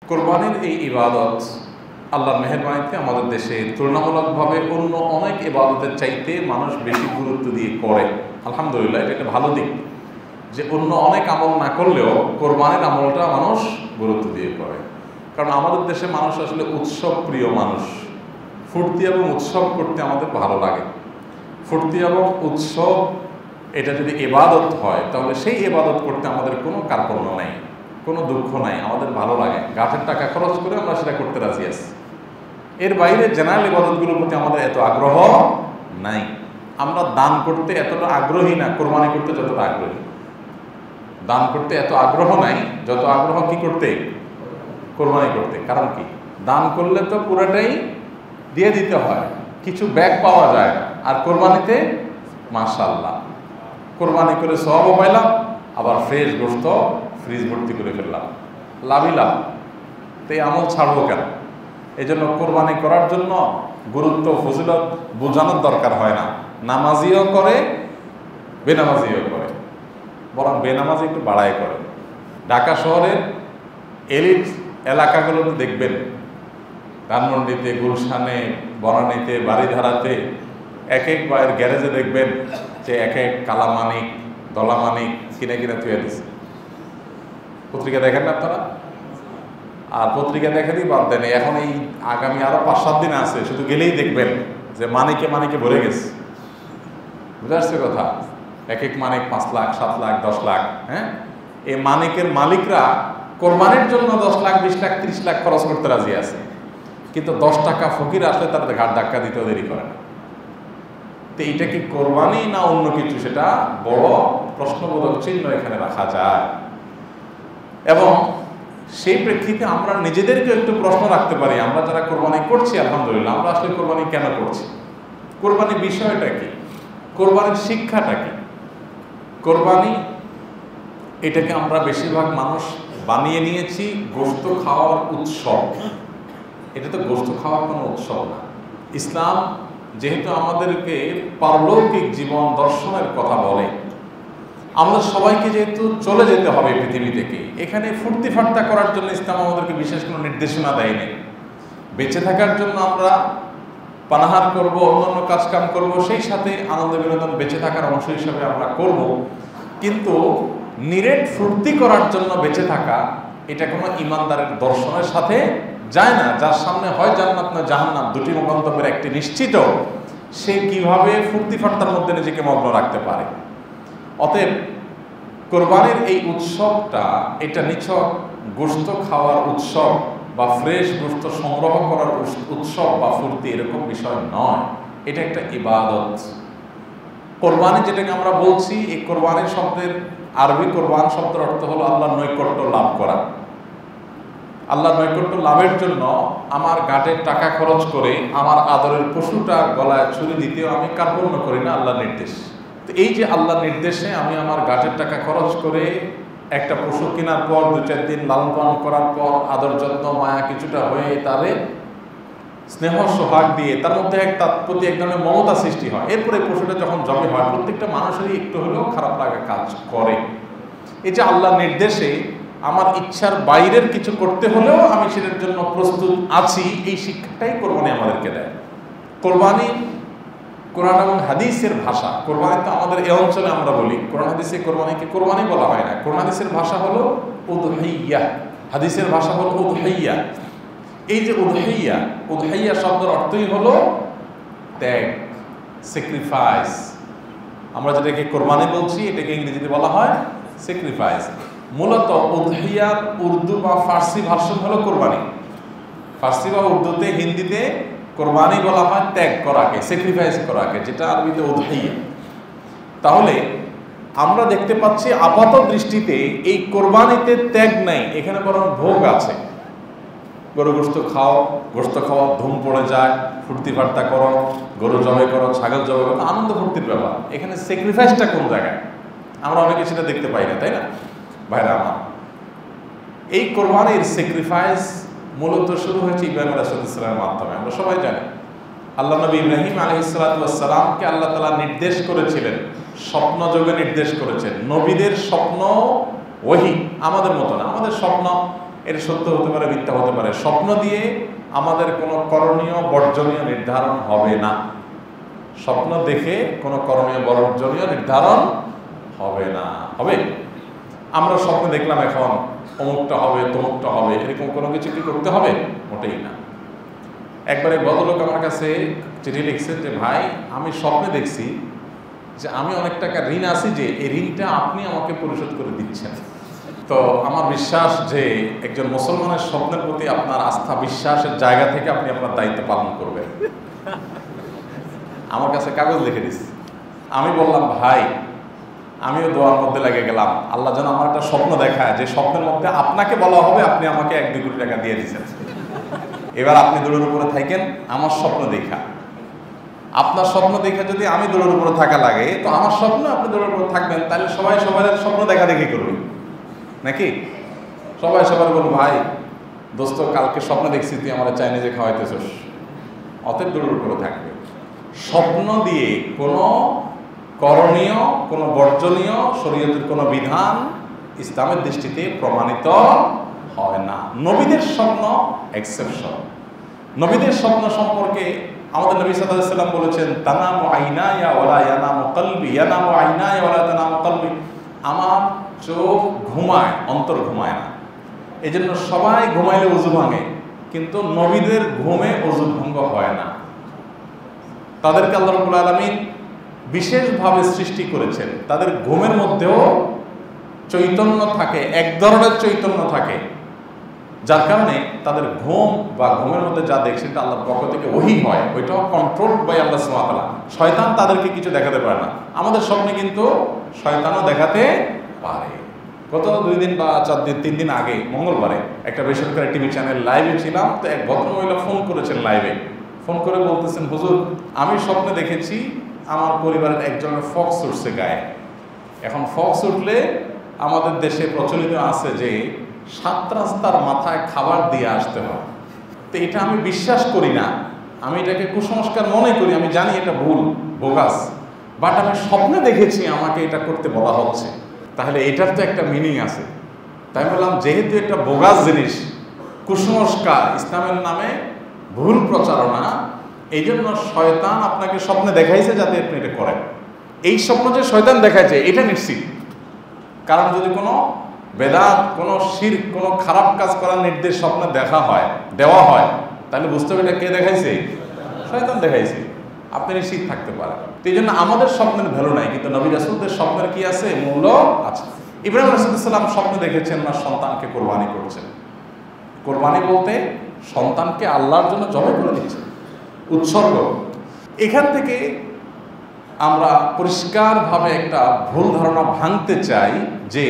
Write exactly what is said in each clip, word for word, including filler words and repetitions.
কোরবানির এই ইবাদত আল্লাহর মেহেরবানিতে আমাদের দেশে তুলনামূলকভাবে অন্য অনেক ইবাদতের চাইতে মানুষ বেশি গুরুত্ব দিয়ে করে। আলহামদুলিল্লাহ, এটা একটা ভালো দিক যে অন্য অনেক আমল না করলেও কোরবানির আমলটা মানুষ গুরুত্ব দিয়ে করে। কারণ আমাদের দেশে মানুষ আসলে উৎসব প্রিয় মানুষ। ফুর্তি এবং উৎসব করতে আমাদের ভালো লাগে। ফুর্তি এবং উৎসব এটা যদি ইবাদত হয় তাহলে সেই ইবাদত করতে আমাদের কোনো কার্পণ্য নাই, কোনো দুঃখ নাই, আমাদের ভালো লাগে। গাছের টাকা খরচ করে আমরা সেটা করতে রাজি আছি। এর বাইরে জেনারেল ইবাদতগুলোর প্রতি আমাদের এত আগ্রহ নাই। আমরা দান করতে এতটা আগ্রহী না কোরবানি করতে যতটা আগ্রহী। দান করতে এত আগ্রহ নাই যত আগ্রহ কি করতে, কোরবানি করতে। কারণ কি, দান করলে তো পুরোটাই দিয়ে দিতে হয়, কিছু ব্যাগ পাওয়া যায় না। আর কোরবানিতে মাশাআল্লাহ কোরবানি করে সওয়াবও পাইলাম, আবার ফ্রেশ গোশত ফ্রিজ ভর্তি করে ফেললাম, লাভই লাভ। তো এই আমল ছাড়বো কেন? এই জন্য কোরবানি করার জন্য গুরুত্ব ফজিলত বোঝানোর দরকার হয় না। নামাজিও করে, বেনামাজিও করে, বরং বেনামাজি একটু বাড়াই করে। ঢাকা শহরের এলিট এলাকাগুলোতে দেখবেন, ধানমন্ডিতে, গুলশানে, বনানীতে, বাড়িধারাতে, এক এক বাড়ির গ্যারেজে দেখবেন যে এক এক কালামানিক, দলামানিক কিনে কিনে তুলে দিচ্ছে। পত্রিকা দেখেন না আপনারা? আর পত্রিকা দেখেনই বাদ দেন, এখন এই আগামী আরো পাঁচ সাত দিন আছে, শুধু গেলেই দেখবেন যে মানিকে মানিকে ভরে গেছে। বুঝা আসছে কথা? এক এক মানিক পাঁচ লাখ, সাত লাখ, দশ লাখ। হ্যাঁ, এই মানিকের মালিকরা কোরবানির জন্য দশ লাখ, বিশ লাখ, ত্রিশ লাখ খরচ করতে রাজি আছে, কিন্তু দশ টাকা ফকির আসলে তাদের ঘাট ধাক্কা দিতেও দেরি করে না। তো এইটা কি কোরবানি না অন্য কিছু, সেটা বড় প্রশ্নবোধক চিহ্ন এখানে রাখা যায়। এবং সেই প্রেক্ষিতে আমরা নিজেদেরকে একটু প্রশ্ন রাখতে পারি, আমরা যারা কোরবানি করছি আলহামদুলিল্লাহ, আমরা আসলে কোরবানি কেন করছি? কোরবানির বিষয়টা কি? কোরবানির শিক্ষাটা কি? কোরবানি এটাকে আমরা বেশিরভাগ মানুষ বানিয়ে নিয়েছি গোশত খাওয়ার উৎসব। এটা তো গোশত খাওয়ার কোনো উৎসব না। ইসলাম যেহেতু আমাদেরকে পারলৌকিক জীবন দর্শনের কথা বলে, আমাদের সবাইকে যেহেতু চলে যেতে হবে পৃথিবী থেকে, এখানে ফুর্তি ফার্তা করার জন্য ইসলাম আমাদেরকে বিশেষ কোনো নির্দেশনা দেয়নি। বেঁচে থাকার জন্য আমরা পানাহার করব, অন্যান্য কাজকাম করব, সেই সাথে আনন্দ বিনোদন বেঁচে থাকার অংশ হিসাবে আমরা করব। কিন্তু নিরেট ফুর্তি করার জন্য বেঁচে থাকা, এটা কোনো ইমানদারের দর্শনের সাথে যায় না। যার সামনে হয় জান্নাত না জাহান্নাম, দুটি গন্তব্যের একটি নিশ্চিত, সে কিভাবে ফুর্তি ফার্তার মধ্যে নিজেকে মগ্ন রাখতে পারে? অতএব কোরবানির এই উৎসবটা এটা নিছক গোশত খাওয়ার উৎসব বা ফ্রেশ গোশত সংগ্রহ করার উৎসব বা ফুর্তি, এরকম বিষয় নয়। এটা একটা ইবাদত। কোরবানি যেটাকে আমরা বলছি, এই কোরবানির শব্দের আরবি কোরবান শব্দের অর্থ হলো আল্লাহর নৈকট্য লাভ করা। আল্লাহর নৈকট্য লাভের জন্য আমার গাটের টাকা খরচ করে আমার আদরের পশুটা গলায় ছুরি দিতেও আমি কার্পণ্য করি না, আল্লাহর নির্দেশ। তো এই যে আল্লাহর নির্দেশে আমি আমার গাটের টাকা খরচ করে একটা পশু কেনার পর দু চার দিন লালন পালন করার পর আদর যত্ন মায়া কিছুটা হয়ে তারে স্নেহ সোহাগ দিয়ে তার মধ্যে এক তার প্রতি এক ধরনের মমতা সৃষ্টি হয়, এরপরে পশুটা যখন জবে হয় প্রত্যেকটা মানুষেরই একটু হলেও খারাপ লাগা কাজ করে। এই যে আল্লাহর নির্দেশে আমার ইচ্ছার বাইরের কিছু করতে হলেও আমি সেটার জন্য প্রস্তুত আছি, এই শিক্ষাটাই কোরবানি আমাদেরকে দেয়। কোরবানি কোরআন এবং হাদিসের ভাষা। কোরবানি তো আমাদের এই অঞ্চলে আমরা বলি, কোরআন হাদিসে কোরবানিকে কোরবানি বলা হয় না। কোরআন হাদিসের ভাষা হলো উদহিয়া, হাদিসের ভাষা হলো উদহিয়া। এই যে উদহিয়া, উদহিয়া শব্দের অর্থই হলো ত্যাগ, স্যাক্রিফাইস। আমরা যেটাকে কোরবানি বলছি এটাকে ইংরেজিতে বলা হয় স্যাক্রিফাইস। মূলত উদহিয়ার উর্দু বা ফার্সি ভার্সন হলো কোরবানি। ফার্সি বা উর্দুতে, হিন্দিতে কোরবানি বলা হয় ত্যাগ করাকে, স্যাক্রিফাইস করাকে, যেটা আরবিতে উদহিয়া। তাহলে আমরা দেখতে পাচ্ছি আপাত দৃষ্টিতে এই কোরবানিতে ত্যাগ নাই, এখানে বরং ভোগ আছে। গরু গোশত খাও, গোশত খাওয়া ধুম পড়ে যায়, ফুর্তি ফার্তা করো, গরু জবাই করো, ছাগল জবাই করো, আনন্দ ফুর্তির ব্যাপার। এখানে স্যাক্রিফাইসটা কোন জায়গায়? আমরা অনেকে সেটা দেখতে পাই না, তাই না ভাইরা আমার? এই কোরবানির স্যাক্রিফাইস মূলত শুরু হয়েছে ইব্রাহিম আলাইহিস সালামের মাধ্যমে। আমরা সবাই জানি আল্লাহ নবী ইব্রাহিম আলাইহিস সালামকে আল্লাহ তাআলা নির্দেশ করেছিলেন, স্বপ্ন যোগে নির্দেশ করেছেন। নবীদের স্বপ্ন ওহী, আমাদের মতো না। আমাদের স্বপ্ন এটা সত্য হতে পারে, মিথ্যা হতে পারে। স্বপ্ন দিয়ে আমাদের কোনো করণীয় বর্জনীয় নির্ধারণ হবে না। স্বপ্ন দেখে কোনো করণীয় বর্জনীয় নির্ধারণ হবে না। হবে আমরা স্বপ্ন দেখলাম এখন অমুকটা হবে, তমুকটা হবে, এরকম কোনো কিছু কি করতে হবে? মোটেই না। একবারে ভদ্রলোক আমার কাছে চিঠি লিখছেন যে ভাই, আমি স্বপ্নে দেখছি যে আমি অনেক টাকা ঋণ আছি, যে এই ঋণটা আপনি আমাকে পরিশোধ করে দিচ্ছেন। তো আমার বিশ্বাস যে একজন মুসলমানের স্বপ্নের প্রতি আপনার আস্থা বিশ্বাসের জায়গা থেকে আপনি আপনার দায়িত্ব পালন করবেন। আমার কাছে কাগজ লিখে দিস। আমি বললাম ভাই, আমিও দোয়ার মধ্যে লেগে গেলাম, আল্লাহ যেন আমার একটা স্বপ্ন দেখায় যে স্বপ্নের মধ্যে আপনাকে বলা হবে আপনি আমাকে এক দুই কোটি টাকা দিয়ে দিচ্ছেন, এবার আপনি দৌড়ের উপরে থাকেন আমার স্বপ্ন দেখা। আপনার স্বপ্ন দেখে যদি আমি দৌড়ের উপরে থাকা লাগে, তো আমার স্বপ্ন আপনি দৌড়ের উপরে থাকবেন, তাহলে সবাই সবার স্বপ্ন দেখা দেখি করবে নাকি? সবাই সবার বলবো ভাই দোস্ত কালকে স্বপ্ন দেখছি তুই আমার চাইনিজে খাওয়াইতেছস, অতএব দৌড়ের উপরে থাকবে। স্বপ্ন দিয়ে কোনো করণীয়, কোনো বর্জনীয় শরীয়তের কোনো বিধান ইসলামের দৃষ্টিতে প্রমাণিত হয় না। নবীদের স্বপ্ন এক্সেপশন। নবীদের স্বপ্ন সম্পর্কে আমাদের নবী সাল্লাল্লাহু আলাইহি ওয়াসাল্লাম বলেছেন, তানামু আইনায়া ওয়ালা ইয়ানামু কলবি, ইয়ানামু আইনায়া ওয়ালা তানামু কলবি। আমার চোখ ঘুমায়, অন্তর ঘুমায় না। এই জন্য সবাই ঘুমাইলে ওযু ভাঙে, কিন্তু নবীদের ঘুমে ওযু ভঙ্গ হয় না। তাদেরকে আল্লাহ রাব্বুল আলামিন বিশেষভাবে সৃষ্টি করেছেন, তাদের ঘুমের মধ্যেও চৈতন্য থাকে, এক ধরনের চৈতন্য থাকে, যার কারণে তাদের ঘুম বা ঘুমের মধ্যে যা দেখে সেটা আল্লাহর পক্ষ থেকে ওহী হয়, ওইটাও কন্ট্রোল বাই আল্লাহ সুবহানাহু ওয়া তাআলা। শয়তান তাদেরকে কিছু দেখাতে পারে না। আমাদের স্বপ্নে কিন্তু শয়তানও দেখাতে পারে। গত দুই দিন বা চার দিন তিন দিন আগে মঙ্গলবারে একটা বেসরকারি টিভি চ্যানেল লাইভে ছিলাম, তো এক ভদ্রমহিলা ফোন করেছেন লাইভে, ফোন করে বলতেছেন, হুজুর আমি স্বপ্নে দেখেছি আমার পরিবারের একজনের ফক্স উঠছে গায়ে। এখন ফক্স উঠলে আমাদের দেশে প্রচলিত আছে যে সাত রাস্তার মাথায় খাবার দিয়ে আসতে হয়। তো এটা আমি বিশ্বাস করি না, আমি এটাকে কুসংস্কার মনে করি, আমি জানি এটা ভুল, বোগাস, বাট আমি স্বপ্নে দেখেছি আমাকে এটা করতে বলা হচ্ছে, তাহলে এটার তো একটা মিনিং আছে। তাই বললাম যেহেতু এটা বোগাস জিনিস, কুসংস্কার, ইসলামের নামে ভুল প্রচারণা, এই জন্য শয়তান আপনাকে স্বপ্নে দেখাইছে যাতে আপনি এটা করেন। এই স্বপ্ন যে শয়তান দেখাইছে এটা নিশ্চিত, কারণ যদি কোনো বেদাত, কোনো শিরক, কোনো খারাপ কাজ করার নির্দেশ স্বপ্নে দেখা হয়, দেওয়া হয়, তাহলে বুঝতে হবে এটা কে দেখাইছে? শয়তান দেখাইছে। আপনি নিশ্চিত থাকতে পারেন। তো এই জন্য আমাদের স্বপ্নের ভ্যালু নাই, কিন্তু নবী রাসূলদের স্বপ্নের কি আছে? মূল্য আছে। ইব্রাহিম আলাইহিস সালাম স্বপ্ন দেখেছেন না সন্তানকে কোরবানি করছেন। কোরবানি বলতে সন্তানকে আল্লাহর জন্য জবাই করে দিচ্ছেন, উৎসর্গ। এখান থেকে আমরা পরিষ্কারভাবে একটা ভুল ধারণা ভাঙতে চাই যে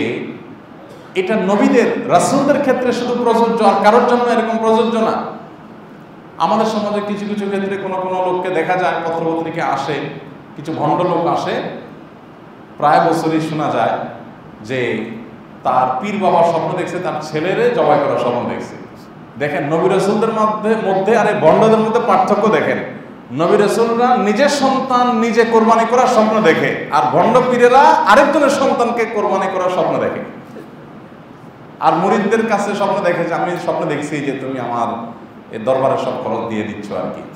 এটা নবীদের, রাসূলদের ক্ষেত্রে শুধু প্রযোজ্য, আর কারোর জন্য এরকম প্রযোজ্য না। আমাদের সমাজে কিছু কিছু ক্ষেত্রে কোনো কোনো লোককে দেখা যায়, পত্রপত্রিকা আসে, কিছু ভণ্ড লোক আসে, প্রায় বছরই শোনা যায় যে তার পীর বাবা স্বপ্ন দেখছে তার ছেলেরে জবাই করার স্বপ্ন দেখছে। দেখেন নবী রাসূলদের মধ্যে মধ্যে আর এই ভণ্ডদের মধ্যে পার্থক্য দেখেন। নবী রাসূলরা নিজের সন্তান নিজে কোরবানি করার স্বপ্ন দেখে, আর ভণ্ড পীরেরা আরেকজনের সন্তানকে কোরবানি করার স্বপ্ন দেখে। আর মুরিদদের কাছে স্বপ্ন দেখে যে আমি স্বপ্ন দেখছি যে তুমি আমার এই দরবারের সব খরচ দিয়ে দিচ্ছ আর কি।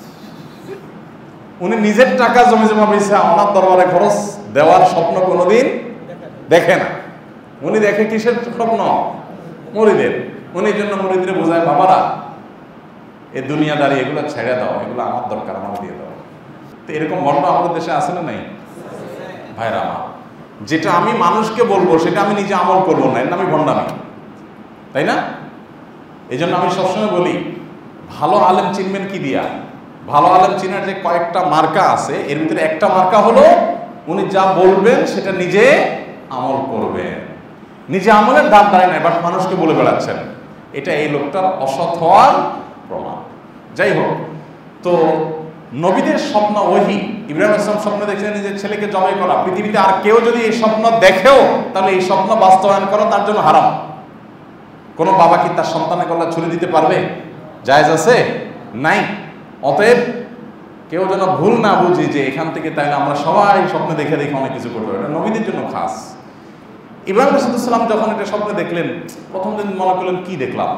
উনি নিজের টাকা জমি জমা বেঁচে আমার দরবারে খরচ দেওয়ার স্বপ্ন কোনোদিন দেখে না। উনি দেখে কিসের স্বপ্ন? মুরিদের। উনি জন্য মুরিদরে বোঝায়, বাবারা এই দুনিয়াদারি এগুলো ছেড়ে দাও, এগুলো আমার দরকার, আমার দিয়ে দাও। তো এরকম ভণ্ড আমাদের দেশে আছে না নাই? ভাইরা আমার, যেটা আমি মানুষকে বলবো সেটা আমি নিজে আমল করবো না, এর নামই ভণ্ডামি, তাই না? এই জন্য আমি সবসময় বলি, ভালো আলেম চিনবেন কি দিয়া? ভালো আলেম চিনার যে কয়েকটা মার্কা আছে, এর ভিতরে একটা মার্কা হলো উনি যা বলবেন সেটা নিজে আমল করবেন। নিজে আমলের দাম দাঁড়ায় নাই, বাট মানুষকে বলে বেড়াচ্ছেন, এটা এই লোকটার অসৎ হওয়ার প্রমাণ। যাই হোক, তো নবীদের স্বপ্ন ওহী। ইব্রাহিম আলাইহিস সালাম স্বপ্ন দেখছেন নিজের ছেলেকে জবাই করা। পৃথিবীতে আর কেউ যদি এই স্বপ্ন দেখেও তাহলে এই স্বপ্ন বাস্তবায়ন করা তার জন্য হারাম। কোনো বাবা কি তার সন্তানের গলা ছুরি দিতে পারবে? জায়েজ আছে? নাই। অতএব কেউ যেন ভুল না বুঝি যে এখান থেকে তাইলে আমরা সবাই স্বপ্নে দেখে দেখে অনেক কিছু করতে পারি, এটা নবীদের জন্য খাস। ইব্রাহিম আলাইহিস সালাম যখন এটা স্বপ্নে দেখলেন, প্রথম দিন মনে করলেন কি দেখলাম,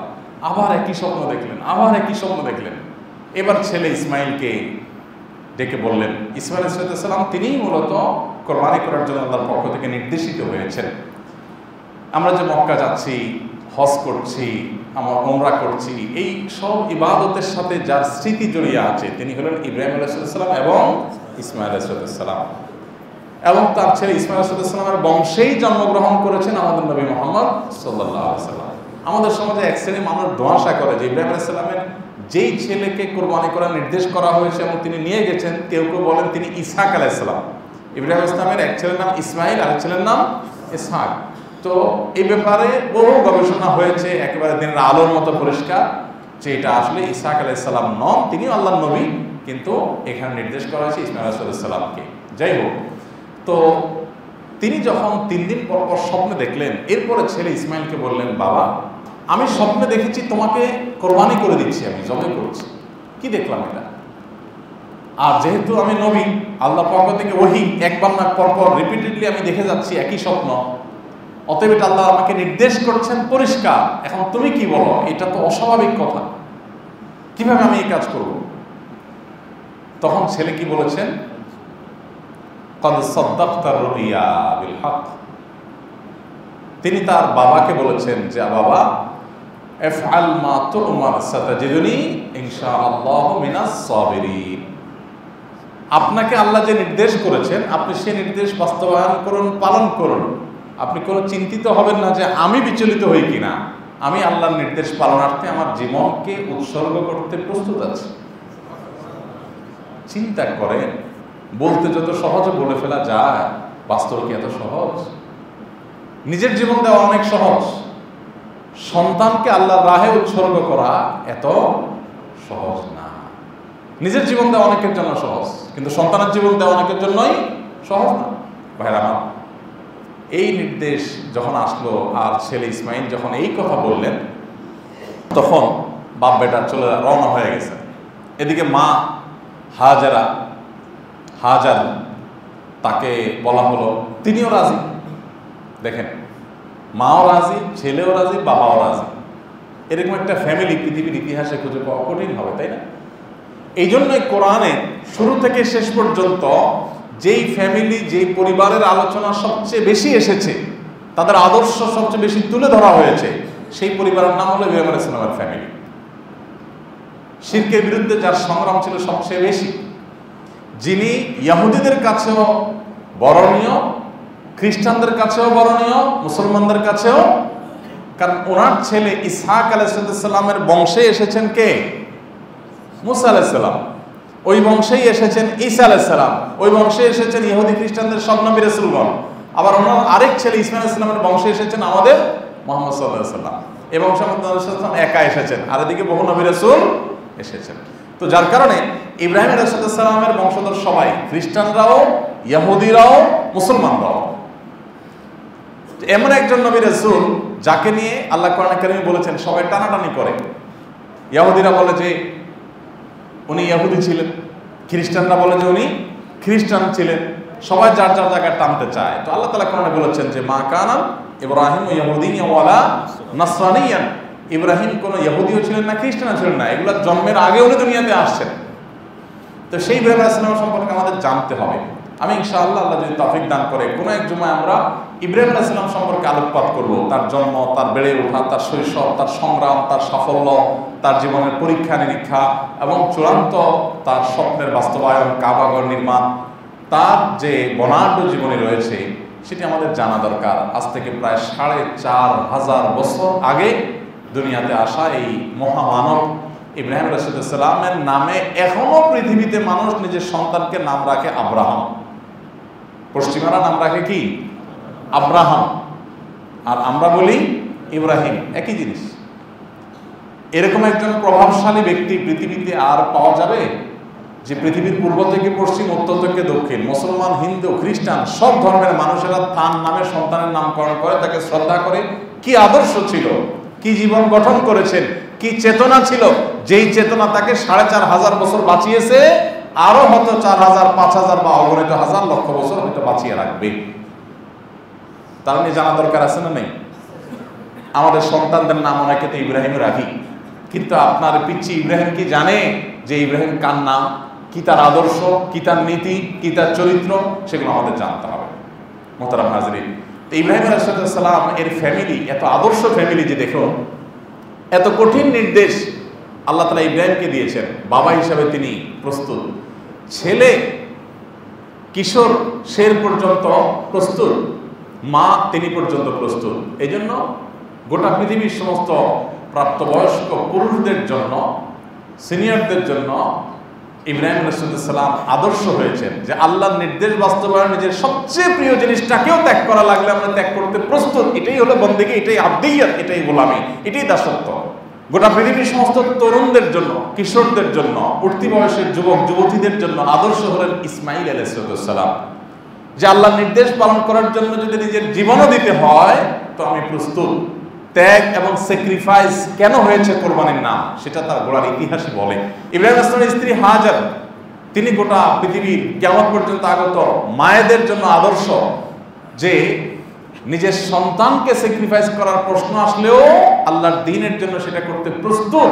আবার একই স্বপ্ন দেখলেন, আবার একই স্বপ্ন দেখলেন। এবার ছেলে ইসমাইলকে ডেকে বললেন, ইসমাইল আলাইহিস সালাম তিনিই মূলত কোরবানি করার জন্য আল্লাহর পক্ষ থেকে নির্দেশিত হয়েছেন। আমরা যে মক্কা যাচ্ছি, হজ করছি, আমরা উমরা করছি, এই সব ইবাদতের সাথে যার স্মৃতি জড়িয়ে আছে তিনি হলেন ইব্রাহিম আলাইহিস সালাম এবং ইসমাইল আলাইহিস সালাম, এবং তার ছেলে ইসমাইল আলাইহিস সালামের বংশেই জন্মগ্রহণ করেছেন আমাদের নবী মুহাম্মদ সাল্লাল্লাহু আলাইহি ওয়াসাল্লাম। আমাদের সমাজে এক শ্রেণীর মানুষ দোয়াশা করে যে ইব্রাহিম আলাইহিস সালামের যেই ছেলেকে কোরবানি করার নির্দেশ করা হয়েছে এবং তিনি নিয়ে গেছেন, কেউ কেউ বলেন তিনি ইসহাক আলাইহিস সালাম। ইব্রাহিম আলাইহিস সালামের এক ছেলের নাম ইসমাইল, আর এক ছেলের নাম ইসহাক। তো এই ব্যাপারে বহু গবেষণা হয়েছে, একেবারে দিনের আলোর মতো পরিষ্কার যে এটা আসলে ইসহাক আলাইহিস সালাম নন, তিনি আল্লাহর নবী, কিন্তু এখানে নির্দেশ করা হয়েছে ইসমাইল আলাইহিস সালামকে। যাই হোক, তো তিনি যখন তিন দিন পর পর স্বপ্নে দেখলেন, এরপরে ছেলে ইসমাইলকে বললেন, বাবা আমি স্বপ্নে দেখেছি তোমাকে কোরবানি করে দিচ্ছি, আমি জবাই করছি, কি দেখলাম এটা? আর যেহেতু আমি নবী, আল্লাহ পক্ষ থেকে ওহী একবার না পরপর রিপিটেডলি আমি দেখে যাচ্ছি একই স্বপ্ন, অতএব এটা আল্লাহ আমাকে নির্দেশ করছেন পরিষ্কার। এখন তুমি কি বলো? এটা তো অস্বাভাবিক কথা, কিভাবে আমি এই কাজ করব? তখন ছেলে কি বলেছেন? قد صدقت الرؤيا بالحق। তিনি তার বাবাকে বলেছেন যে বাবা ইফআল মা তু'মার সাতাজিদুনি ইনশাআল্লাহু মিনাস সাবিরিন। আপনাকে আল্লাহ যে নির্দেশ করেছেন আপনি সেই নির্দেশ বাস্তবায়ন করুন, পালন করুন। আপনি কোনো চিন্তিত হবেন না যে আমি বিচলিত হই কিনা, আমি আল্লাহর নির্দেশ পালনার্থে আমার জীবনকে উৎসর্গ করতে প্রস্তুত আছি। চিন্তা করেন, বলতে যত সহজে বলে ফেলা যায়, বাস্তবে কি এত সহজ? নিজের জীবন দেওয়া অনেক সহজ, সন্তানকে আল্লাহর রাহে উৎসর্গ করা এত সহজ না। নিজের জীবন দেওয়া অনেকের জন্য সহজ, কিন্তু সন্তানের জীবন দেওয়া অনেকের জন্যই সহজ না। ভাইরা আমার, এই নির্দেশ যখন আসলো আর ছেলে ইসমাইল যখন এই কথা বললেন, তখন বাপ বেটা চলে রওনা হয়ে গেছে। এদিকে মা হাজারা হাজার তাকে বলা হলো, তিনিও রাজি। দেখেন, মাও রাজি, ছেলেও রাজি, বাবাও রাজি। এরকম একটা ফ্যামিলি পৃথিবীর ইতিহাসে খুঁজে পাওয়া কঠিন হবে, তাই না? এই জন্যই কোরআনে শুরু থেকে শেষ পর্যন্ত যেই ফ্যামিলি, যেই পরিবারের আলোচনা সবচেয়ে বেশি এসেছে, তাদের আদর্শ সবচেয়ে বেশি তুলে ধরা হয়েছে, সেই পরিবারের নাম হলো ইব্রাহিম আলাইহিস সালামের ফ্যামিলি। শিরকের বিরুদ্ধে যার সংগ্রাম ছিল সবচেয়ে বেশি, যিনি ইহুদিদের কাছেও বরণীয়, খ্রিস্টানদের কাছেও বরণীয়, মুসলমানদের কাছেও, কারণ ওনার ছেলে ইসহাক আলাইহিস সালামের বংশে এসেছেন কে? মুসা আলাইহিস সালাম। ওই বংশেই এসেছেন ঈসা আলাইহিস সালাম, ওই বংশে এসেছেন ইহুদি খ্রিস্টানদের সব নবী রাসূলগণ। আবার ওনার আরেক ছেলে ইসমাঈল আলাইহিস সালামের বংশে এসেছেন আমাদের মুহাম্মদ সাল্লাল্লাহু আলাইহি ওয়াসাল্লাম। এই বংশে মুহাম্মদ সাল্লাল্লাহু আলাইহি ওয়াসাল্লাম একা এসেছেন, আর এদিকে বহু নবী রাসূল এসেছেন। তো যার কারণে ইব্রাহিম আলাইহিস সালামের বংশধর সবাই, খ্রিস্টানরাও, ইহুদিরাও, মুসলমানরাও। এমন একজন নবী রাসূল যাকে নিয়ে আল্লাহ কোরআনে কারিমে বলেছেন সবাই টানাটানি করে। ইহুদিরা বলে যে উনি ইহুদি ছিলেন, খ্রিস্টানরা বলে যে উনি খ্রিস্টান ছিলেন, সবাই যার যার জায়গায় টানতে চায়। তো আল্লাহ তাআলা কোরআনে বলেছেন যে মা কানা ইব্রাহিম ইহুদিয়্যান ওয়ালা নাসরানিয়ান। ইব্রাহিম কোনো ইহুদিও ছিলেন না, খ্রিস্টানও ছিলেন না, এগুলোর জন্মের আগে উনি দুনিয়াতে আসছেন। তো সেই ইব্রাহিম আলাইহিস সালাম সম্পর্কে আমাদের জানতে হবে। আমি ইনশাআল্লাহ আল্লাহ যদি তৌফিক দান করে কোনো এক জুমায় আমরা ইব্রাহিম আলাইহিস সালাম সম্পর্কে আলোকপাত করব। তার জন্ম, তার বেড়ে ওঠা, তার শৈশব, তার সংগ্রাম, তার সাফল্য, তার জীবনের পরীক্ষা নিরীক্ষা এবং চূড়ান্ত তার স্বপ্নের বাস্তবায়ন, কাবাঘর নির্মাণ, তার যে বর্ণাঢ্য জীবনী রয়েছে সেটি আমাদের জানা দরকার। আজ থেকে প্রায় সাড়ে চার হাজার বছর আগে দুনিয়াতে আসা এই মহামানব ইব্রাহিম আলাইহিস সালামের নামে এখনো পৃথিবীতে মানুষ নিজের সন্তানকে নাম রাখে আব্রাহাম। পশ্চিমারা নাম রাখে কি? আব্রাহাম। আর আমরা বলি ইব্রাহিম, একই জিনিস। এরকম একজন প্রভাবশালী ব্যক্তি পৃথিবীতে আর পাওয়া যাবে যে পৃথিবীর পূর্ব থেকে পশ্চিম, উত্তর থেকে দক্ষিণ, মুসলমান, হিন্দু, খ্রিস্টান সব ধর্মের মানুষেরা তার নামে সন্তানের নামকরণ করে, তাকে শ্রদ্ধা করে। কি আদর্শ ছিল, কি জীবন গঠন করেছেন, কি চেতনা ছিল, যেই চেতনা তাকে সাড়ে চার হাজার বছর বাঁচিয়েছে, আরো হয়তো চার হাজার, পাঁচ হাজার বা অগণিত হাজার লক্ষ বছর হয়তো বাঁচিয়ে রাখবে। তার নিয়ে জানা দরকার আছে না নেই? আমাদের সন্তানদের নাম অনেকে তো ইব্রাহিম রাখি, কিন্তু আপনার পিচ্চি ইব্রাহিম কি জানে যে ইব্রাহিম কার নাম, কি তার আদর্শ, কি তার নীতি, কি তার চরিত্র, সেগুলো আমাদের জানতে হবে। মোহতারাম হাজরিন, তো ইব্রাহিম আলাইহিস সালাম এর ফ্যামিলি এত আদর্শ ফ্যামিলি যে দেখুন, এত কঠিন নির্দেশ আল্লাহ তাআলা ইব্রাহিমকে দিয়েছেন, বাবা হিসাবে তিনি প্রস্তুত, ছেলে কিশোর শের পর্যন্ত প্রস্তুত, মা তিনি পর্যন্ত প্রস্তুত। এই জন্য গোটা পৃথিবীর সমস্ত প্রাপ্তবয়স্ক পুরুষদের জন্য, সিনিয়রদের জন্য ইব্রাহিম আলাইহিস সালাম আদর্শ হয়েছেন যে আল্লাহর নির্দেশ বাস্তবায়ন, নিজের সবচেয়ে প্রিয় জিনিসটাকেও ত্যাগ করা লাগলে আমরা ত্যাগ করতে প্রস্তুত। এটাই হলো বন্দেগী, এটাই আবদিয়ত, এটাই গোলামি, এটাই দাসত্ব। গোটা পৃথিবীর সমস্ত তরুণদের জন্য, কিশোরদের জন্য, উঠতি বয়সের যুবক যুবতীদের জন্য আদর্শ হলেন ইসমাইল আলাইহিস সালাম, যে আল্লাহর নির্দেশ পালন করার জন্য যদি নিজের জীবনও দিতে হয় তো আমি প্রস্তুত। ত্যাগ এবং স্যাক্রিফাইস কেন হয়েছে কোরবানির নাম, সেটা তার গোড়ার ইতিহাসই বলে। ইব্রাহিম আলাইহিস স্ত্রী হাজার, তিনি গোটা পৃথিবীর কিয়ামত পর্যন্ত আগত মায়েদের জন্য আদর্শ, যে নিজের সন্তানকে স্যাক্রিফাইস করার প্রশ্ন আসলেও আল্লাহর দ্বীনের জন্য সেটা করতে প্রস্তুত।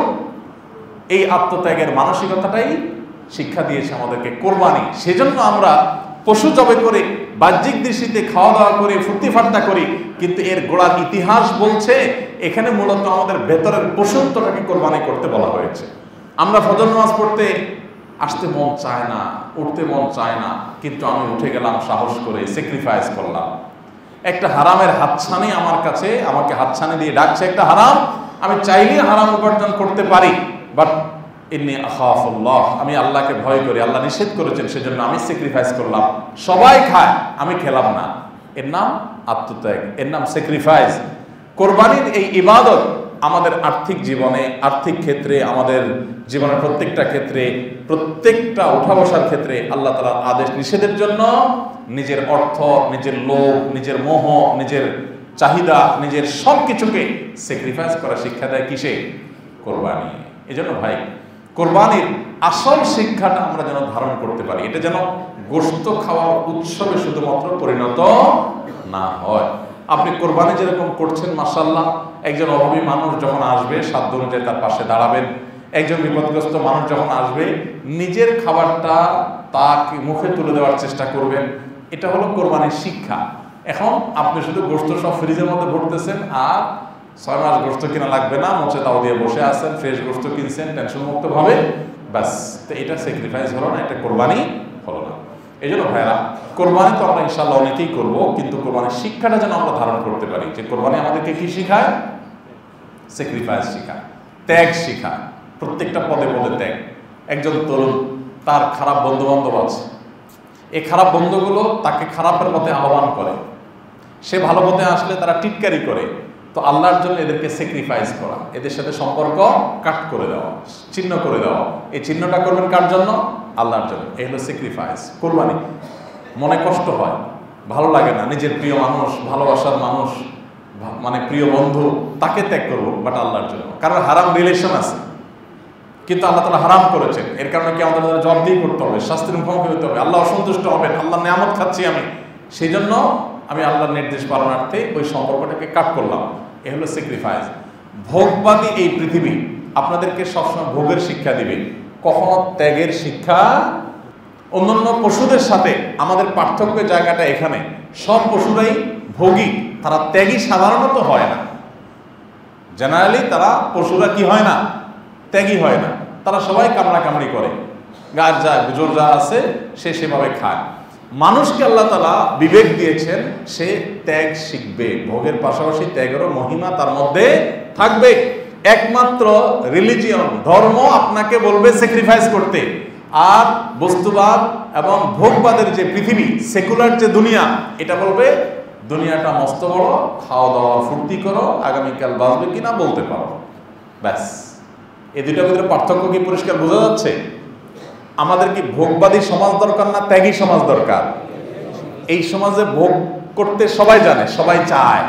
এই আত্মত্যাগের মানসিকতাটাই শিক্ষা দিয়েছে আমাদেরকে কোরবানি। সেজন্য আমরা পশু জবে করে, বাহ্যিক দৃষ্টিতে খাওয়া দাওয়া করে, ফুর্তি ফার্তা করি, কিন্তু এর গোড়ার ইতিহাস বলছে এখানে মূলত আমাদের ভেতরের পশুত্বটাকে কোরবানি করতে বলা হয়েছে। আমরা ফজর নামাজ পড়তে আসতে মন চায় না, উঠতে মন চায় না, কিন্তু আমি উঠে গেলাম সাহস করে, স্যাক্রিফাইস করলাম। একটা হারামের হাতছানি আমার কাছে, আমাকে হাতছানি দিয়ে ডাকছে একটা হারাম, আমি চাইলে হারাম উপার্জন করতে পারি, বাট ইন্নী আখাফুল্লাহ, আমি আল্লাহকে ভয় করি, আল্লাহ নিষেধ করেছেন, সেজন্য আমি স্যাক্রিফাইস করলাম। সবাই খায়, আমি খেলাম না, এর নাম আত্মত্যাগ, এর নাম স্যাক্রিফাইস। কোরবানির এই ইবাদত আমাদের আর্থিক জীবনে, আর্থিক ক্ষেত্রে, আমাদের জীবনের প্রত্যেকটা ক্ষেত্রে, প্রত্যেকটা উঠা বসার ক্ষেত্রে আল্লাহ তাআলার আদেশ নিষেধের জন্য নিজের অর্থ, নিজের লোভ, নিজের মোহ, নিজের চাহিদা, নিজের সব কিছুকে স্যাক্রিফাইস করা শিক্ষা দেয় কিসে? কোরবানি। এই জন্য ভাই, কোরবানির আসল শিক্ষাটা আমরা যেন ধারণ করতে পারি, এটা যেন গোশত খাওয়ার উৎসবে শুধুমাত্র পরিণত না হয়। আপনি কোরবানি যেরকম করছেন, মাশাআল্লাহ, একজন অভাবী মানুষ যখন আসবে সাধ্য অনুযায়ী তার পাশে দাঁড়াবেন। একজন বিপদগ্রস্ত মানুষ যখন আসবে নিজের খাবারটা তাকে মুখে তুলে দেওয়ার চেষ্টা করবেন। এটা হলো কোরবানির শিক্ষা। এখন আপনি শুধু গোশত সব ফ্রিজের মধ্যে ভরতেছেন আর ছয় মাস গোশত কিনা লাগবে না, মোচে তাও দিয়ে বসে আছেন, ফ্রেশ গোশত কিনছেন টেনশন মুক্ত ভাবে, ব্যাস। তো এটা স্যাক্রিফাইস হলো না, এটা কোরবানি হলো না। এই জন্য ভাইরা, কোরবানি তো আমরা ইনশাল্লাহ অনেকেই করবো, কিন্তু কোরবানির শিক্ষাটা যেন আমরা ধারণ করতে পারি, যে কোরবানি আমাদেরকে কি শিখায়? স্যাক্রিফাইস শিখায়, ত্যাগ শিখায়, প্রত্যেকটা পদে পদে ত্যাগ। একজন তরুণ, তার খারাপ বন্ধু বান্ধব আছে, এই খারাপ বন্ধুগুলো তাকে খারাপের পথে আহ্বান করে, সে ভালো পথে আসলে তারা টিটকারি করে। তো আল্লাহর জন্য এদেরকে স্যাক্রিফাইস করা, এদের সাথে সম্পর্ক কাট করে দেওয়া, চিহ্ন করে দেওয়া। এই চিহ্নটা করবেন কার জন্য? আল্লাহর জন্য। এই হলো স্যাক্রিফাইস, কোরবানি। মনে কষ্ট হয়, ভালো লাগে না, নিজের প্রিয় মানুষ, ভালোবাসার মানুষ, মানে প্রিয় বন্ধু, তাকে ত্যাগ করবো, বাট আল্লাহর জন্য। কারণ হারাম রিলেশন আছে, কিন্তু আল্লাহ তাআলা হারাম করেছেন, এর কারণে কি আমাদের জবাবদিহি করতে হবে, শাস্তির মুখোমুখি হতে হবে, আল্লাহ অসন্তুষ্ট হবেন, আল্লাহর নিয়ামত খাচ্ছি আমি, সেই জন্য আমি আল্লাহর নির্দেশ পালনার্থে ওই সম্পর্কটাকে কাট করলাম। এ হলো স্যাক্রিফাইস। ভোগবাদী এই পৃথিবী আপনাদেরকে সবসময় ভোগের শিক্ষা দিবে, কখনো ত্যাগের শিক্ষা। অন্যান্য পশুদের সাথে আমাদের পার্থক্যের জায়গাটা এখানে, সব পশুরাই ভোগী, তারা ত্যাগী সাধারণত হয় না। জেনারেলি তারা পশুরা কি হয় না? ত্যাগী হয় না। তারা সবাই কামড়া কামড়ি করে, গাছ যা জোর যা আছে সে সেভাবে খায়। মানুষকে আল্লাহ তাআলা বিবেক দিয়েছেন, সে ত্যাগ শিখবে, ভোগের পাশাপাশি ত্যাগেরও মহিমা তার মধ্যে থাকবে। একমাত্র রিলিজিয়ন, ধর্ম আপনাকে বলবে স্যাক্রিফাইস করতে, আর বস্তুবাদ এবং ভোগবাদের যে পৃথিবী, সেকুলার যে দুনিয়া, এটা বলবে দুনিয়াটা মস্ত বড়, খাওয়া দাওয়া ফুর্তি করো, আগামীকাল বাঁচবে কিনা বলতে পারো, ব্যাস। এই দুইটার ভিতরে পার্থক্য কি পরিষ্কার বোঝা যাচ্ছে? আমাদের কি ভোগবাদী সমাজ দরকার না ত্যাগী সমাজ দরকার? এই সমাজে ভোগ করতে সবাই জানে, সবাই চায়,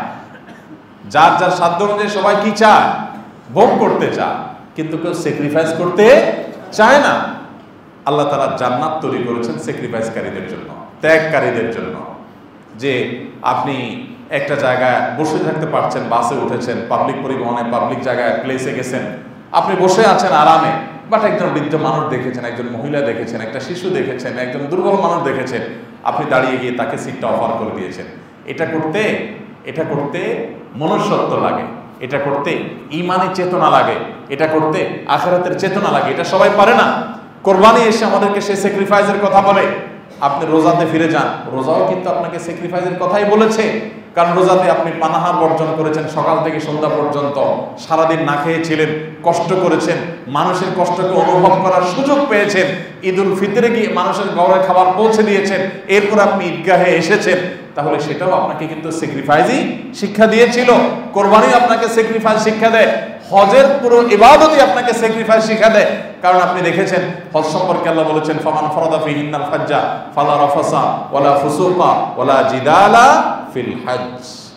যার যার সাধ্য অনুযায়ী সবাই কি চায়? ভোগ করতে চায়, কিন্তু কেউ স্যাক্রিফাইস করতে চায় না। আল্লাহ তাআলা জান্নাত তৈরি করেছেন স্যাক্রিফাইসকারীদের জন্য, ত্যাগকারীদের জন্য। যে আপনি একটা জায়গায় বসে থাকতে পারছেন, বাসে উঠেছেন, পাবলিক পরিবহনে, পাবলিক জায়গায়, প্লেসে গেছেন, আপনি বসে আছেন আরামে, বাট একজন বৃদ্ধ মানুষ দেখেছেন, একজন মহিলা দেখেছেন, একটা শিশু দেখেছেন, একজন দুর্বল মানুষ দেখেছেন, আপনি দাঁড়িয়ে গিয়ে তাকে সিটটা অফার করে দিয়েছেন। এটা করতে এটা করতে মনুষ্যত্ব লাগে, এটা করতে ইমানি চেতনা লাগে, এটা করতে আখিরাতের চেতনা লাগে। এটা সবাই পারে না। কোরবানি এসে আমাদেরকে সেই স্যাক্রিফাইসের কথা বলে। আপনি রোজাতে ফিরে যান, রোজাও কিন্তু আপনাকে স্যাক্রিফাইসের কথাই বলেছে। কারণ রোজাতে আপনি পানাহার বর্জন করেছেন, সকাল থেকে সন্ধ্যা পর্যন্ত সারাদিন না খেয়েছিলেন, কষ্ট করেছেন, মানুষের কষ্টকে অনুভব করার সুযোগ পেয়েছেন। ঈদ উল ফিতরে গিয়ে মানুষের ঘরে খাবার পৌঁছে দিয়েছেন, এরপর আপনি ঈদগাহে এসেছেন। তাহলে সেটাও আপনাকে কিন্তু স্যাক্রিফাইসই শিক্ষা দিয়েছিল। কোরবানিও আপনাকে স্যাক্রিফাইস শিক্ষা দেয়। হজের পুরো ইবাদতই আপনাকে স্যাক্রিফাইস শিক্ষা দেয়। কারণ আপনি দেখেছেন হজ সম্পর্কে আল্লাহ বলেছেন, ফামান ফারাদা ফিহিন্নাল হাজ্জা ফালা রাফাসা ওয়ালা ফুসুকা ওয়ালা জিদালা ফিল হজ।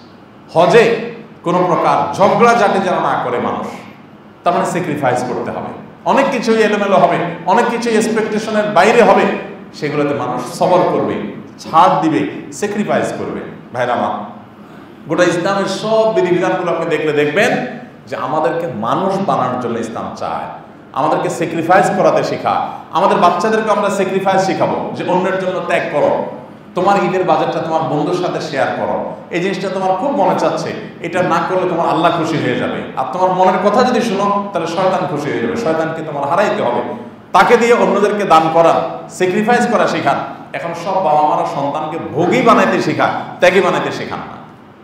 হজে কোনো প্রকার ঝগড়া ঝাঁটি যেন না করে মানুষ, তার মানে স্যাক্রিফাইস করতে হবে। অনেক কিছুই এলোমেলো হবে, অনেক কিছুই এক্সপেকটেশনের বাইরে হবে, সেগুলোতে মানুষ সবর করবে, ছাড় দিবে, স্যাক্রিফাইস করবে। ভাইরা আমার, গোটা ইসলামের সব বিধিবিধানগুলো আপনি দেখলে দেখবেন যে আমাদেরকে মানুষ বানানোর জন্য ইসলাম চায়, আমাদেরকে স্যাক্রিফাইস করাতে শেখা। আমাদের বাচ্চাদেরকে আমরা স্যাক্রিফাইস শেখাবো যে অন্যের জন্য ত্যাগ করো, তোমার ঈদের বাজারটা তোমার বন্ধুর সাথে শেয়ার করো, এই জিনিসটা তোমার খুব মনে চাচ্ছে, এটা না করলে তোমার আল্লাহ খুশি হয়ে যাবে। আর তোমার মনের কথা যদি শুনো তাহলে শয়তান খুশি হয়ে যাবে, শয়তানকে তোমার হারাইতে হবে। তাকে দিয়ে অন্যদেরকে দান করা, স্যাক্রিফাইস করা শেখান। এখন সব বাবা মারা সন্তানকে ভোগী বানাইতে শেখান, ত্যাগী বানাইতে শেখান না।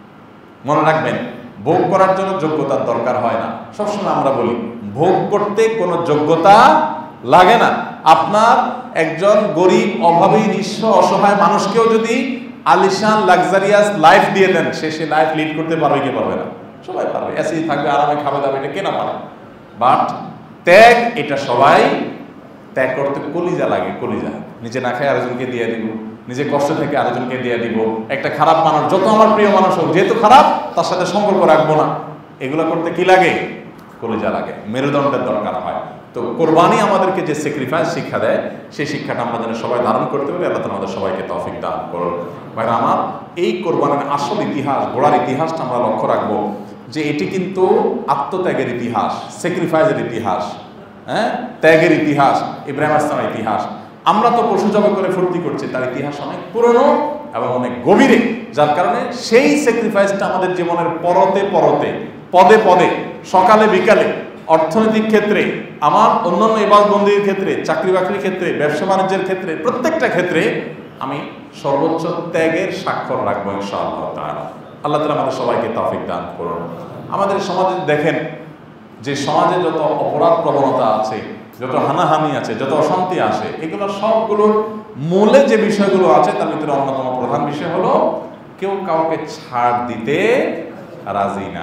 মনে রাখবেন, ভোগ করার জন্য যোগ্যতার দরকার হয় না। সবসময় আমরা বলি ভোগ করতে কোনো যোগ্যতা লাগে না। আপনার একজন গরিব, অভাবী, নিঃস্ব, অসহায় মানুষকেও যদি আলিশান লাক্সারিয়াস লাইফ দিয়ে দেন, সে সে লাইফ লিড করতে পারবে কি পারবে না? সবাই পারবে। এসি থাকবে, আরামে খাবে দাবে, এটা কেনা পারে। বাট ত্যাগ, এটা সবাই ত্যাগ করতে কলিজা লাগে, কলিজা। নিজে না খায় আরেকজনকে দিয়ে দিব, নিজে কষ্ট থেকে আরেকজনকে দিয়ে দিব। একটা খারাপ মানুষ, যত আমার প্রিয় মানুষ হোক, যেহেতু খারাপ তার সাথে সম্পর্ক রাখবো না, এগুলো করতে কি লাগে? কলিজা লাগে, মেরুদণ্ডের দরকার হয়। তো কোরবানি আমাদেরকে যে স্যাক্রিফাইস শিক্ষা দেয়, সেই শিক্ষাটা আমরা যেন সবাই ধারণ করতে পারি। আল্লাহ তাআলা আমাদের সবাইকে তৌফিক দান করুন। ভাইরা আমার, এই কোরবানির আসল ইতিহাস, গোড়ার ইতিহাসটা আমরা লক্ষ্য রাখবো যে এটি কিন্তু আত্মত্যাগের ইতিহাস, স্যাক্রিফাইসের ইতিহাস, হ্যাঁ, ত্যাগের ইতিহাস, ইব্রাহিম আলাইহিস সালামের ইতিহাস। আমরা তো পশু জবাই করে ফুর্তি করছি, তার ইতিহাস অনেক পুরনো এবং অনেক গভীরে, যার কারণে সেই স্যাক্রিফাইসটা আমাদের জীবনের পরতে পরতে, পদে পদে, সকালে বিকালে, অর্থনৈতিক ক্ষেত্রে, আমার অন্যান্য ইবাদতবন্দির ক্ষেত্রে, চাকরি বাকরির ক্ষেত্রে, ব্যবসা বাণিজ্যের ক্ষেত্রে, প্রত্যেকটা ক্ষেত্রে আমি সর্বোচ্চ ত্যাগের স্বাক্ষর রাখবো ইনশাআল্লাহ তাআলা। আল্লাহ তাআলা আমাদের সবাইকে তৌফিক দান করুন। আমাদের সমাজে দেখেন যে সমাজে যত অপরাধ প্রবণতা আছে, যত হানাহানি আছে, যত অশান্তি আসে, এগুলো সবগুলোর মূলে যে বিষয়গুলো আছে তার ভিতরে অন্যতম প্রধান বিষয় হলো কেউ কাউকে ছাড় দিতে রাজি না,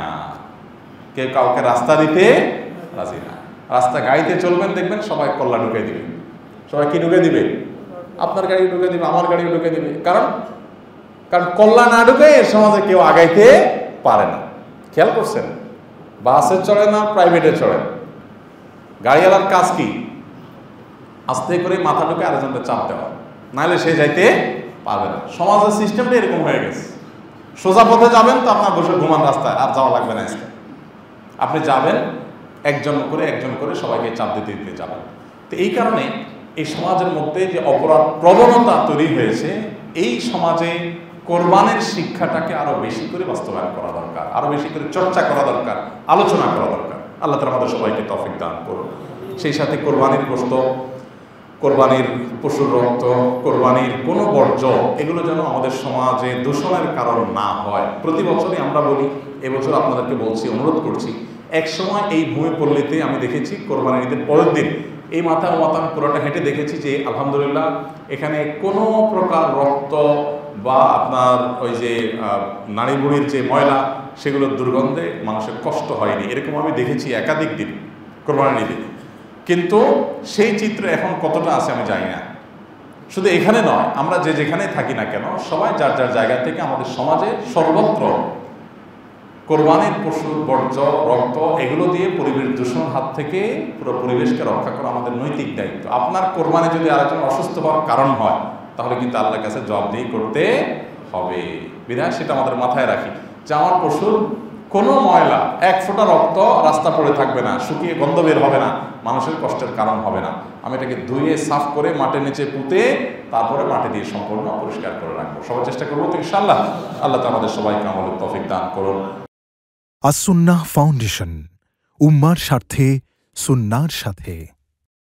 কেউ কাউকে রাস্তা দিতে রাজি না। রাস্তা গাড়িতে চলবেন, দেখবেন সবাই কল্লা ঢুকে দিবে। সবাই কি ঢুকে দিবে? আপনার গাড়ি ঢুকে দিবে, আমার গাড়ি ঢুকে দিবে। কারণ কারণ কল্লা না ঢুকে এর সমাজে কেউ আগাইতে পারে না। খেয়াল করছেন? বাসে চড়ে না, প্রাইভেটে চড়ে, গাড়িওয়ালার কাজ কি? আস্তে করে মাথা ঢুকে আরেকজনকে চাপ দেওয়া, নাহলে সে যাইতে পারবে না। সমাজের সিস্টেমটা এরকম হয়ে গেছে। সোজা পথে যাবেন তো আপনার বসে ঘুমান রাস্তায়, আর যাওয়া লাগবে না। আপনি যাবেন একজন করে একজন করে সবাইকে চাপ দিতে দিতে যাবেন। তো এই কারণে এই সমাজের মধ্যে যে অপরাধ প্রবণতা তৈরি হয়েছে, এই সমাজে কোরবানির শিক্ষাটাকে আরো বেশি করে বাস্তবায়ন করা দরকার, আরো বেশি করে চর্চা করা দরকার, আলোচনা করা দরকার। আল্লাহ তাআলা আমাদের সবাইকে তৌফিক দান করুন। সেই সাথে কোরবানির গোশত, কোরবানির পশুর রক্ত, কোরবানির কোনো বর্জ্য, এগুলো যেন আমাদের সমাজে দূষণের কারণ না হয়। প্রতি বছরই আমরা বলি, এবছর আপনাদেরকে বলছি, অনুরোধ করছি, এক সময় এই ভূমিপল্লীতে আমি দেখেছি কোরবানির ঈদের পরের দিন এই মাথা ও মাথা পুরোটা হেঁটে দেখেছি যে আলহামদুলিল্লাহ এখানে কোনো প্রকার রক্ত বা আপনার ওই যে নারী বুড়ির যে ময়লা, সেগুলোর দুর্গন্ধে মানুষের কষ্ট হয়নি। এরকম আমি দেখেছি একাধিক দিন কোরবানির ঈদে। কিন্তু সেই চিত্র এখন কতটা আছে আমি জানি না। শুধু এখানে নয়, আমরা যে যেখানে থাকি না কেন, সবাই যার যার জায়গা থেকে আমাদের সমাজে সর্বত্র কোরবানির পশুর বর্জ্য, রক্ত, এগুলো দিয়ে পরিবেশ দূষণ হাত থেকে পুরো পরিবেশকে রক্ষা করা আমাদের নৈতিক দায়িত্ব। আপনার কোরবানি যদি আরেকজন অসুস্থ হওয়ার কারণ হয়, তাহলে কিন্তু আল্লাহর কাছে জবাবদিহি করতে হবে। বিধায় সেটা আমাদের মাথায় রাখি যে আমার পশুর কোনো ময়লা, এক ফোঁটা রক্ত রাস্তা পড়ে থাকবে না, শুকিয়ে গন্ধ বের হবে না, মানুষের কষ্টের কারণ হবে না। আমি এটাকে ধুয়ে সাফ করে মাটির নিচে পুঁতে তারপরে মাটি দিয়ে সম্পূর্ণ পরিষ্কার করে রাখবো। সবাই চেষ্টা করবো তো ইনশাআল্লাহ। আল্লাহ তাআলা আমাদের সবাইকে আমলের তৌফিক দান করুন। আস-সুন্নাহ ফাউন্ডেশন, উম্মার স্বার্থে সুন্নাহর সাথে।